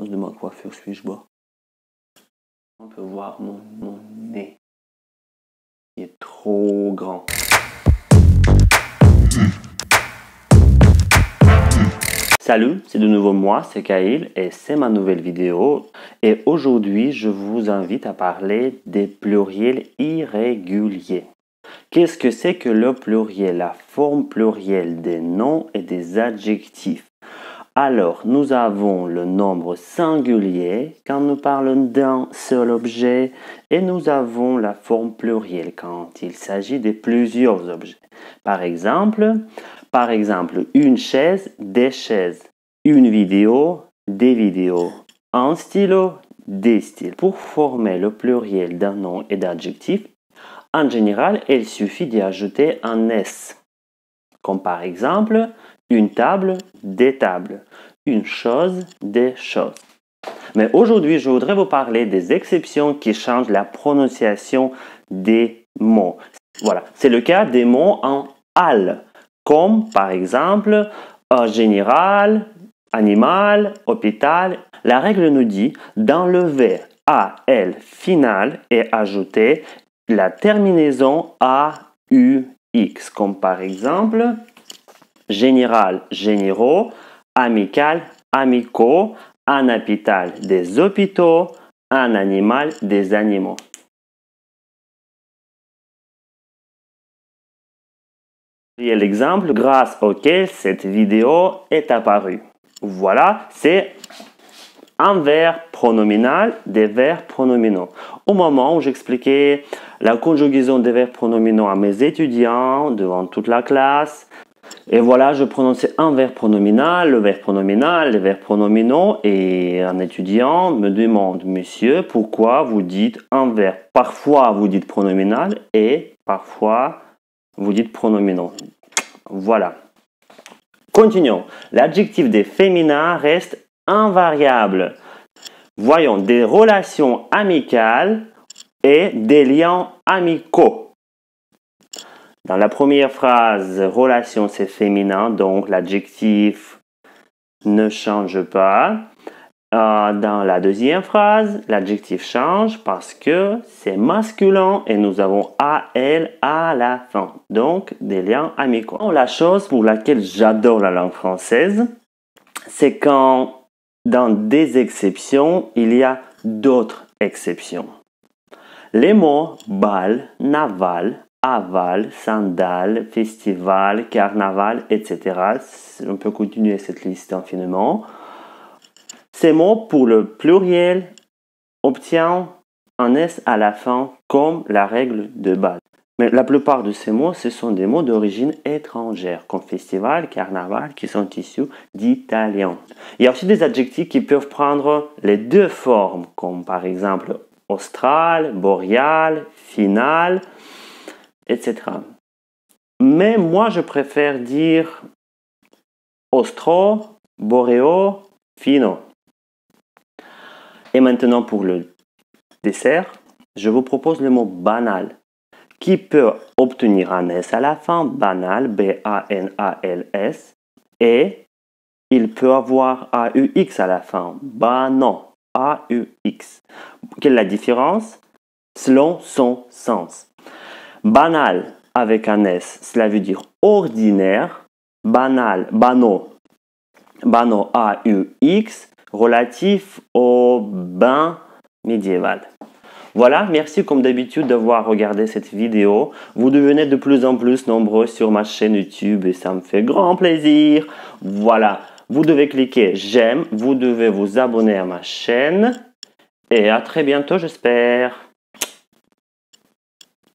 sens de ma coiffure suis-je bas? On peut voir mon nez. Il est trop grand. Salut, c'est de nouveau moi, c'est Kyle et c'est ma nouvelle vidéo. Et aujourd'hui, je vous invite à parler des pluriels irréguliers. Qu'est-ce que c'est que le pluriel? La forme plurielle des noms et des adjectifs. Alors, nous avons le nombre singulier quand nous parlons d'un seul objet et nous avons la forme plurielle quand il s'agit de plusieurs objets. Par exemple, une chaise, des chaises, une vidéo, des vidéos, un stylo, des styles. Pour former le pluriel d'un nom et d'adjectif, en général, il suffit d'y ajouter un S, comme par exemple une table, des tables, une chose, des choses. Mais aujourd'hui, je voudrais vous parler des exceptions qui changent la prononciation des mots. Voilà, c'est le cas des mots en al, comme par exemple général, animal, hôpital. La règle nous dit d'enlever AL final et ajouter la terminaison AUX, comme par exemple général, généraux, amical, amicaux, un hôpital, des hôpitaux, un animal, des animaux. Et l'exemple grâce auquel cette vidéo est apparue. Voilà, c'est un verbe pronominal, des verbes pronominaux. Au moment où j'expliquais la conjugaison des verbes pronominaux à mes étudiants devant toute la classe, et voilà, je prononçais un verbe pronominal, le verbe pronominal, les verbes pronominaux, et un étudiant me demande, monsieur, pourquoi vous dites un verbe? Parfois vous dites pronominal et parfois vous dites pronominaux. Voilà. Continuons. L'adjectif des féminins reste invariable. Voyons des relations amicales et des liens amicaux. Dans la première phrase, relation c'est féminin, donc l'adjectif ne change pas. Dans la deuxième phrase, l'adjectif change parce que c'est masculin et nous avons AL à la fin, donc des liens amicaux. La chose pour laquelle j'adore la langue française, c'est quand dans des exceptions, il y a d'autres exceptions. Les mots bal, naval, aval, sandales, festival, carnaval, etc. On peut continuer cette liste infiniment. Ces mots pour le pluriel obtiennent un S à la fin comme la règle de base. Mais la plupart de ces mots, ce sont des mots d'origine étrangère, comme festival, carnaval, qui sont issus d'italien. Il y a aussi des adjectifs qui peuvent prendre les deux formes, comme par exemple austral, boréal, final, etc. Mais moi, je préfère dire austro, boréo, fino. Et maintenant, pour le dessert, je vous propose le mot banal, qui peut obtenir un S à la fin, banal, B-A-N-A-L-S, et il peut avoir A-U-X à la fin, banan, A-U-X. Quelle est la différence? Selon son sens. Banal avec un S, cela veut dire ordinaire. Banal, bano, A-U-X, relatif au bain médiéval. Voilà, merci comme d'habitude d'avoir regardé cette vidéo. Vous devenez de plus en plus nombreux sur ma chaîne YouTube et ça me fait grand plaisir. Voilà, vous devez cliquer j'aime, vous devez vous abonner à ma chaîne et à très bientôt j'espère.